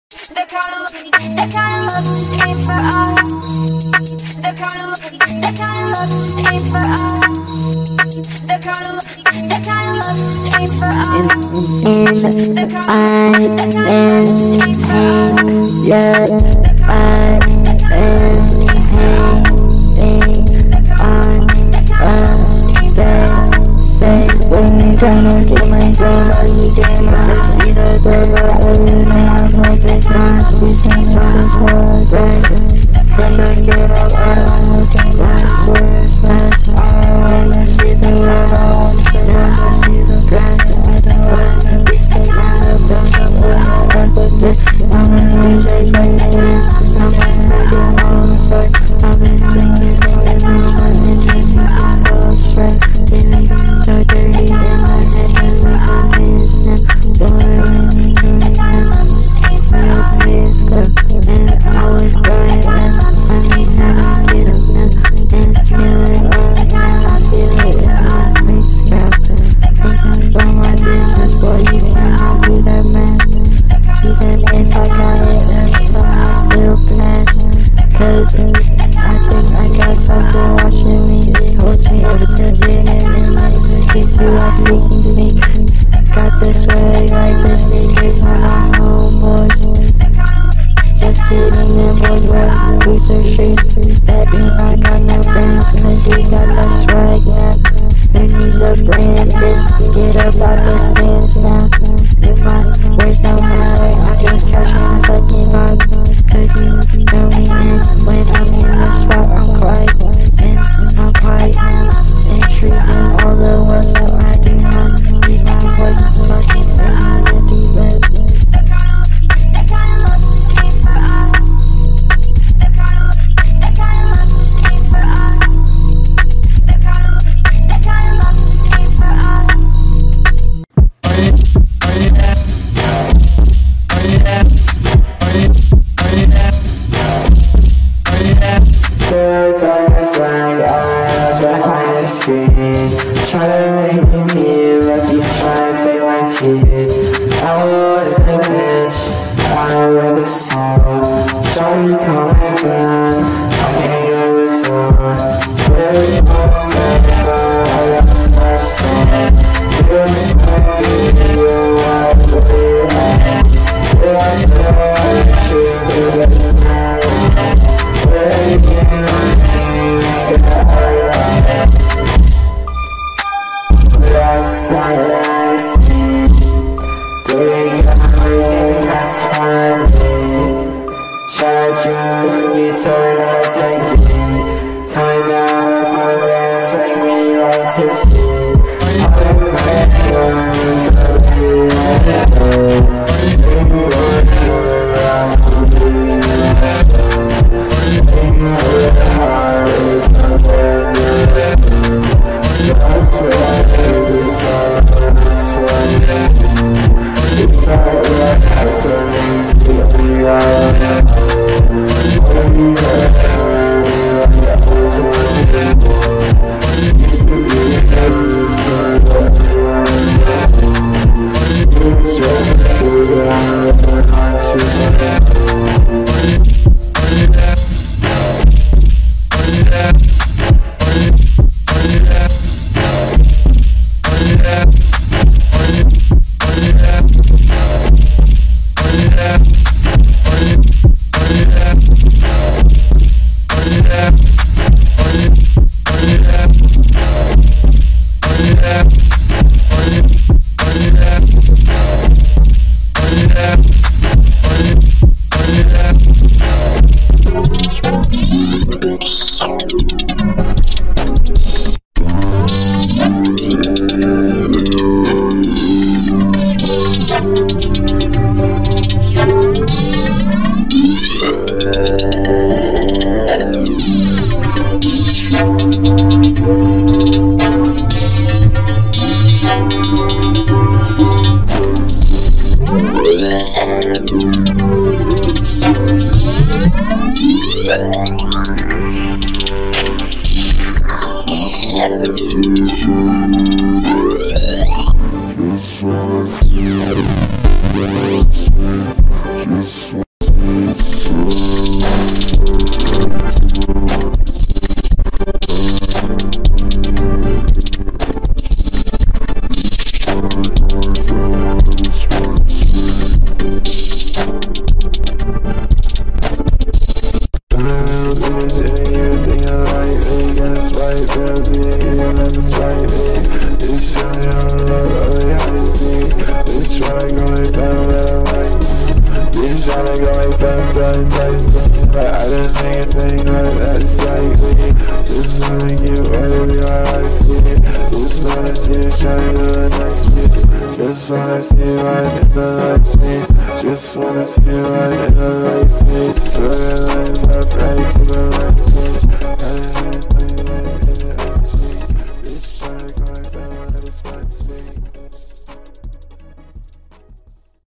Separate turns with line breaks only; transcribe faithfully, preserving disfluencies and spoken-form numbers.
The kind of love, the kind of love is aimed for us. The kind of love, the kind of love is aimed for us. The kind of love, the kind of love is aimed for us.
In
The kind
I
of love, the kind of love is aimed for us.
yeah, I am when you tryna get my soul, are you getting my feet up over everything? I know this not, we can't stop this whole thing. From the get up, I'm looking back to it's fast. I wanna see the world, I wanna see the grass. I don't wanna be sick, I'm a bunch of women, I'm a bitch. I'm a reject, like it is. I'm a freaking all the fuck. I've been thinking about it, now my engine is so straight. So dirty in my head, and we can miss him. Don't really need to real please go. And I was going and I need how to get up now. And feel it all, and I feel it in my face, scalp. Thinking about my business, boy, you cannot be that man. Even if I got it, and so I still blast. Cause I think I got something watching me. It holds me over to the end and makes me feel like making me. Got this way like this niggas on my homeboys. Just kidding, them boys were piece of shit. That mean I got no friends, cause we got the swag now. Who needs a brand, bitch? Get up out the stands now. If my words don't matter, I'm just catching a fucking vibe. Cause you know me, and when I'm in the spot, I'm quiet. And I'm quiet now, intriguing all the world, so I do not leave my voice fucking crazy and do better.
the kind of love is aimed for us. The kind of love, the kind of love is aimed for us. The kind of love, the kind of love is aimed for us.
Girls on the slide, eyes behind the screen. Try to make me mean, but you try to take my teeth. I want the bitch, I want the song. Shawty call my friend, I can't get with someone. Where you want to stand for, I got so much sand. Girls like me, you want to be at. Girls like you, but it's not. Where you can see me, get alright. Last night I see, baby, I can't find me. Shot yours when you turn out take it. Kind of progress, make me like to see. I'm glad yours, but you let go. Take for you around the heart is not where you're at. That's why it's all this way. It's all that has a ring, we are. When you're there, we always want to be more. Used to be every side, but everyone's there. It's just a student, and I choose it. Just wanna go like things so enticing, but I didn't think a thing like that slightly. Just wanna get whatever your life needs. Just wanna see you shine to the next beat. Just wanna see you right in the light scene. Just wanna see you right in the light scene. So the lines up right to the right scene.